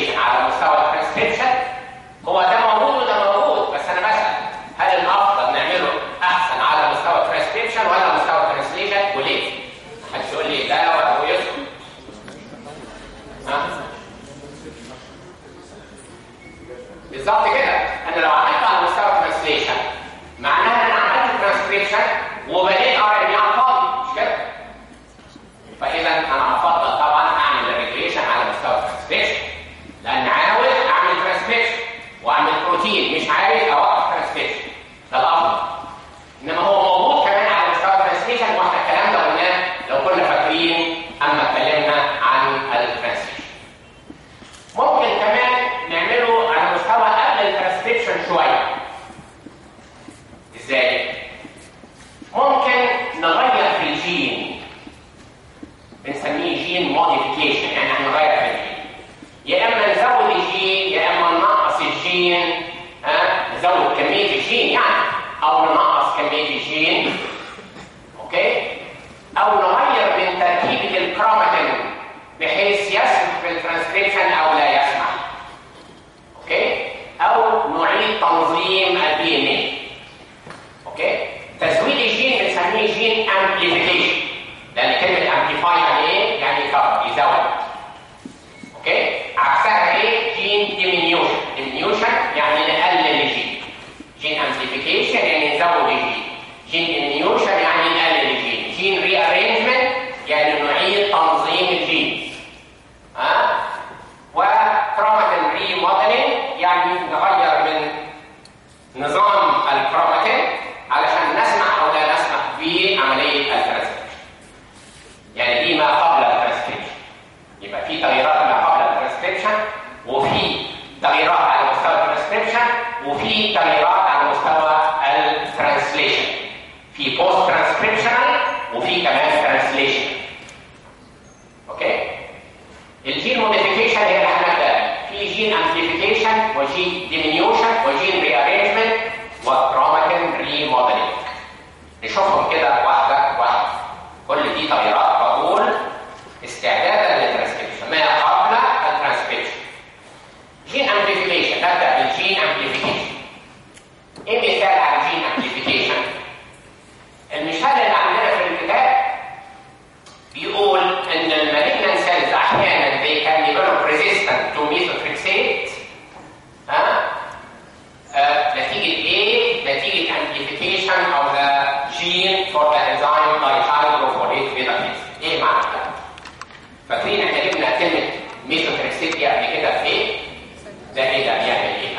Speaker 1: الكروماتين بحيث يسمح بالترانسكريبشن او لا يسمح. اوكي؟ او نعيد تنظيم الدي ان اي. اوكي؟ تزويد الجين بنسميه جين امبليفيكيشن، لان كلمه امبليفاي يعني ايه؟ يعني يكبر يزود. اوكي؟ عكسها ايه؟ جين ديمينيوشن. ديمينيوشن يعني نقلل الجين. جين امبليفيكيشن يعني نزود الجين. جين ديمينيوشن يعني نقلل الجين. جين ري ارينجمنت يعني نعيد تنظيم الجين. ها؟ أه؟ وكروماتين ري موديلنج يعني نغير من نظام الكروماتين علشان نسمح او لا نسمح بعمليه الترانسكريبشن. يعني دي ما قبل الترانسكريبشن. يبقى في تغييرات ما قبل الترانسكريبشن، وفي تغييرات على مستوى الترانسكريبشن، وفي تغييرات على مستوى الترانسليشن. في بوست ترانسكريبشنال وفي كمان ترانسليشن. اوكي؟ الجين موديفيكيشن هي اللي هنبدا في جين امبليفيكيشن وجين ديمينيوشن وجين ري ارينجمنت وكروماتين ري موديلنج. نشوفهم كده واحده واحده. كل دي تغييرات بقول استعدادا للترانسكريبشن ما قبل الترانسكريبشن. جين امبليفيكيشن، نبدا بالجين امبليفيكيشن. ايه مثال على جين امبليفيكيشن؟ المثال اللي عندنا في الكتاب بيقول ان المالجنان سيلز احيانا they can develop resistant to methotrexate. ها؟ آه، نتيجه ايه؟ نتيجه amplification of the gene for the enzyme dihydrofolate reductase. ايه معنى ده؟ فاكرين احنا جبنا كلمه methotrexate دي قبل كده في ايه؟ ده ايه ده؟ بيعمل ايه؟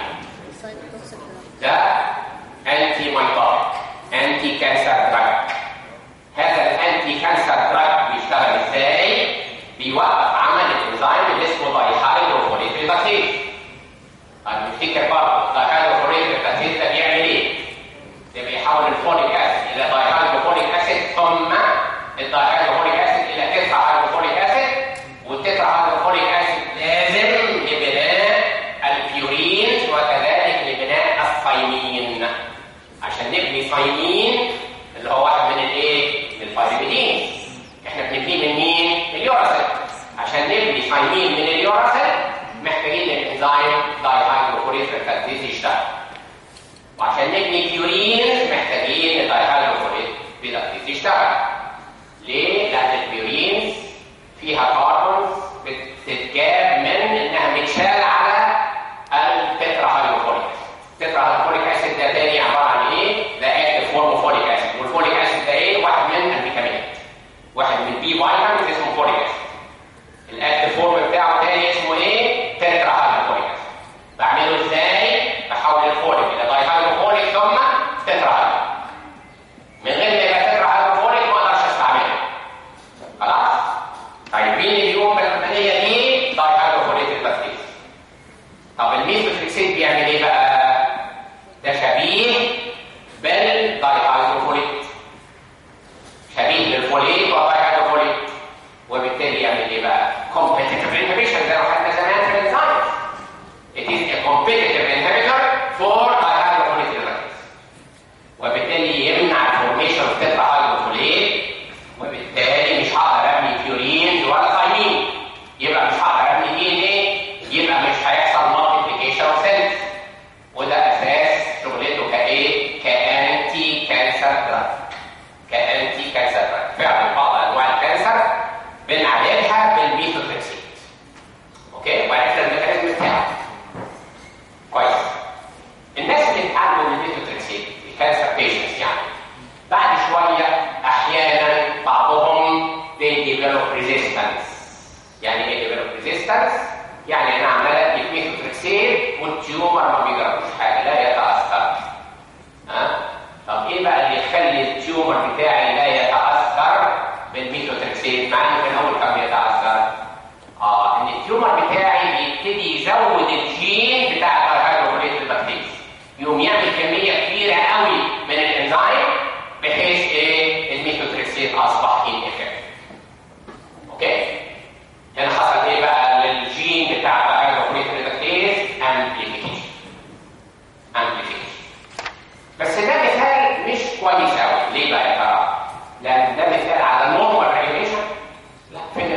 Speaker 1: ده انتي مايتوتيك، انتي كانسر دراج. هذا الانتي كانسر دراج بيشتغل ازاي؟ بيوقف عمل الانزيم اللي اسمه دايهيدروفوليت ريدكتيز. هنفتكر برضه الدايهيدروفوليت ريدكتيز ده بيعمل ايه؟ ده بيحول الفوليك اسيد الى دايهيدروفوليك اسيد، ثم الدايهيدروفوليك اسيد الى تترا هيدروفوليك اسيد، والتترا هيدروفوليك اسيد لازم لبناء البيورينز وكذلك لبناء الثايمين. عشان نبني ثايمين اللي هو واحد من الايه؟ من الفايبريدين. احنا بنبنيه من مين؟ اليوراسيل. عشان نبني ثايمين من اليوراسيل محتاجين الانزيم دايهيدروفوليت ريدكتيز يشتغل. وعشان نبني بيورينز محتاجين الدايهيدروفوليت ريدكتيز يشتغل. ليه؟ لان البيورينز فيها كاربونز بتتجاب من انها متشال على التترا هيدروفوليك. التترا هيدروفوليك اسيد ده تاني عباره عن ايه؟ ده اكتف فورم فوليك اسيد، والفوليك اسيد ده ايه؟ واحد من الفيتامينات. واحد من البي فيتامين اسمه فوليك اسيد. الاكتف فورم بتاعه تاني اسمه ايه؟ تترا هيدروفوليك اسيد. بعمله ازاي؟ بحول الفوليك الى دايهيدروفوليك ثم تترا هيدروفوليك. من غير ما يبقى تترا هيدروفوليك ما اقدرش استعمله. خلاص؟ طيب مين اللي يقوم بالعمليه دي؟ دايهيدروفوليت ريدكتيز. طب الميثوتريكسيت بيعمل ايه بقى؟ ده شبيه بالدايهيدروفوليت. شبيه بالفوليت والدايهيدروفوليت. وبالتالي يعمل ايه بقى؟ competitive inhibition زي ما خدنا زمان في الانزيمز. It is a competitive inhibitor for dihydrofolate reductase. وبالتالي يمنع الفورميشن اوف تترا هيدروفوليت، وبالتالي مش هقدر ابني بيورينز ولا ثايمين. يبقى مش هقدر ابني دي ان ايه، يبقى مش هيحصل مالتيبليكيشن اوف سيلز. وده اساس شغلته كايه؟ كانتي كانسر دراج. كانتي كانسر دراج. فعلا بعض انواع الكانسر بنعالجها بالميثوتريكسيت. اوكي؟ وعرفنا الميكانيزم بتاعه. كويس. الناس اللي بتعالجوا بالميثوتريكسيت الكانسر بيشنتس يعني بعد شويه احيانا بعضهم they develop resistance. يعني ايه develop resistance؟ يعني انا عمال ادي ميثوتريكسيت والتيومر ما بيجربوش حاجه، لا يتاثر. ها؟ طب ايه بقى اللي يخلي التيومر بتاعي لا يتاثر بالميثوتريكسيت مع انه في الاول كان بيتاثر؟ اه ان التيومر بتاعي بيبتدي يزود الجين بتاع الدايهيدروفوليت ريدكتيز، يقوم يعمل كميه كبيره قوي من الانزيم بحيث ايه؟ الميثوتريكسيت اصبح انفكتيف. اوكي؟ هنا حصل ايه بقى للجين بتاع الدايهيدروفوليت ريدكتيز؟ امبليفيكيشن. امبليفيكيشن. بس ده مثال مش كويس قوي. ليه بقى يا ترى؟ لان ده مثال على نورمال ريجوليشن. لا، فين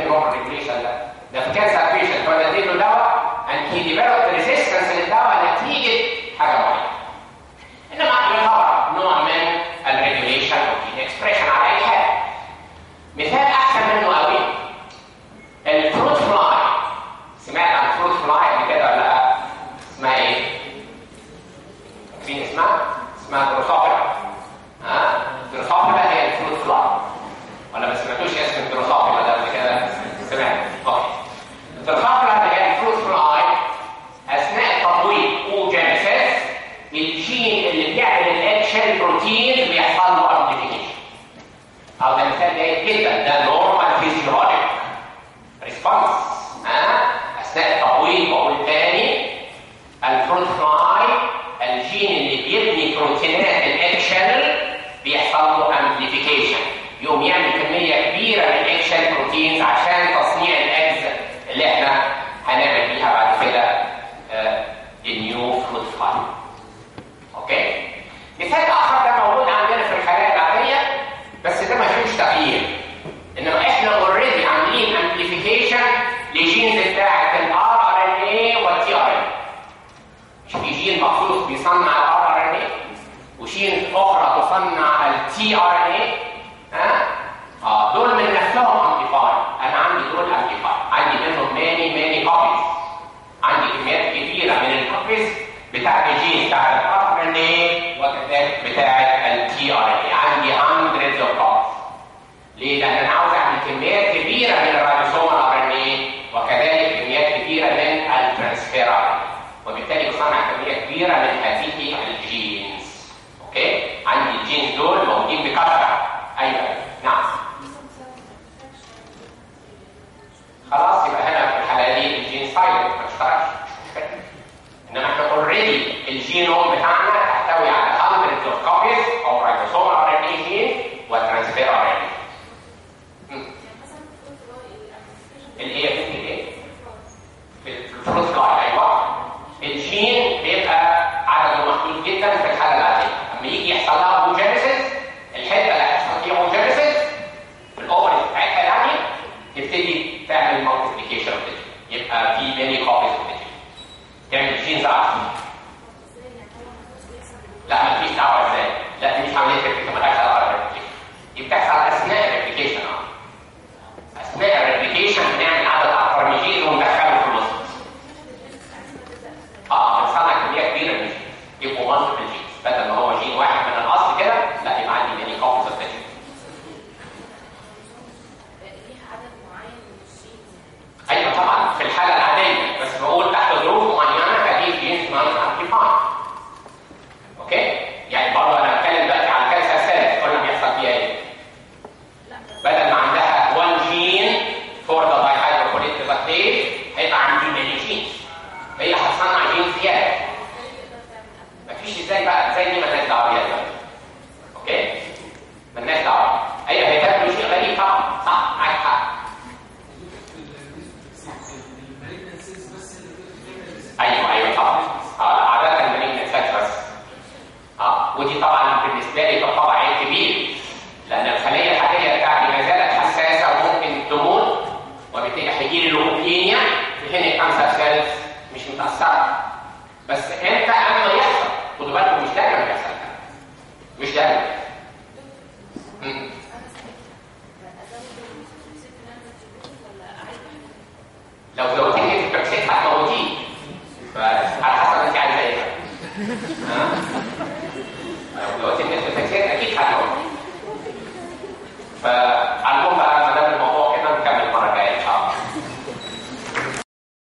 Speaker 1: او ده مثال جيد جدا، ده نورمال فيزيولوجيك ريسبونس. ها اثناء التبويض بقول تاني الفروت فلاي الجين اللي بيبني بروتينات الاكشن بيحصل له امبليفيكيشن، يقوم يعمل كميه كبيره من الاكشن بروتينز عشان تصنيع الاجز اللي احنا هنعمل بيها بعد كده النيو فروت فلاي. اوكي، مثال اخر ده موجود عندنا في الخلايا العاديه بس ده ما فيهوش تغيير، انما احنا اوريدي عاملين امبليفيكيشن لجينز بتاعت الار ار ان اي والتي ار ان. مش في جين مخصوص بيصنع الار ار ان اي وجين اخرى تصنع التي ار ان اي. ها اه دول من نفسهم امبليفاي، انا عندي دول امبليفاي، عندي منهم ماني ماني كوبيز، عندي كميات كبيره من الكوبيز بتاعت الجين بتاعت الار ان اي وكذلك بتاعت التي ار ان اي، عندي hundreds of copies. ليه؟ لان انا عاوز اعمل كميات كبيره من الريبوسوم الار ان اي وكذلك كميات كبيره من الترانسفير ار ان اي، وبالتالي بصنع كميه كبيره من هذه الجينز. اوكي، عندي الجينز دول موجودين بكثره. ايوه